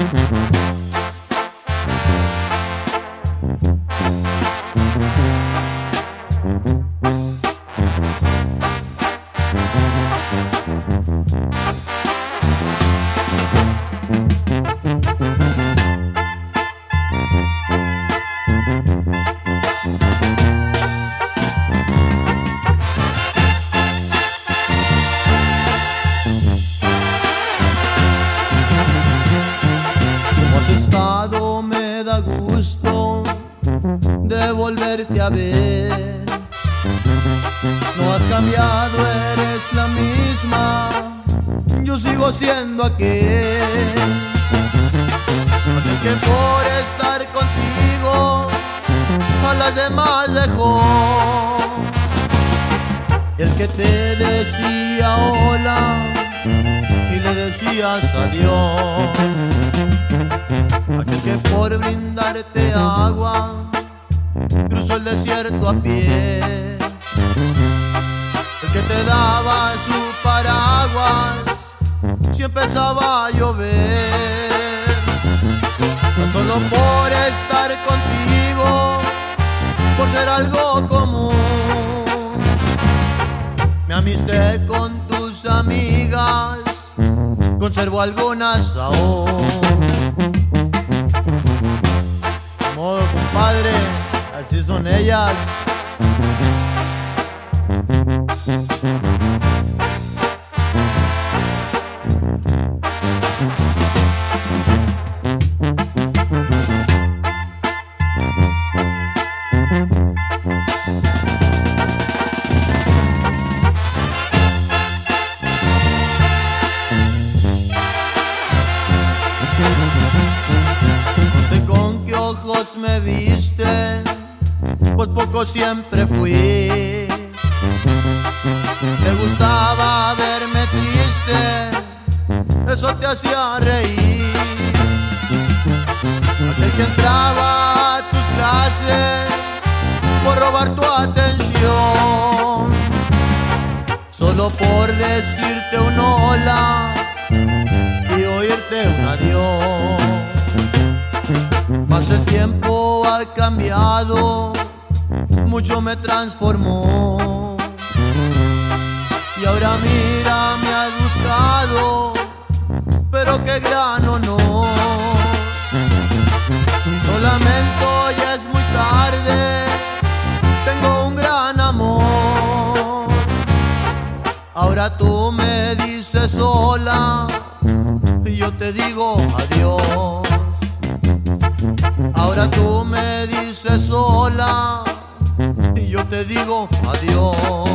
Me da gusto de volverte a ver. No has cambiado, eres la misma, yo sigo siendo aquel que por estar contigo a las demás dejó. El que te decía hola y le decías adiós. Aquel que por brindarte agua cruzó el desierto a pie. El que te daba su paraguas si empezaba a llover. No solo por estar contigo, por ser algo común, me amisté con tus amigas, conservo algunas aún. Modo compadre, así son ellas. No sé con qué ojos me viste, pues poco siempre fui. Te gustaba verme triste, eso te hacía reír. Aquel que entraba a tus clases por robar tu atención, solo por decirte un hola y oírte un adiós. Mas el tiempo ha cambiado, mucho me transformó. Y ahora mira, me has buscado, pero qué gran honor. Lo lamento, ya es muy tarde, tengo un gran amor. Ahora tú me dices hola y yo te digo adiós. Ahora tú me dices hola y yo te digo adiós.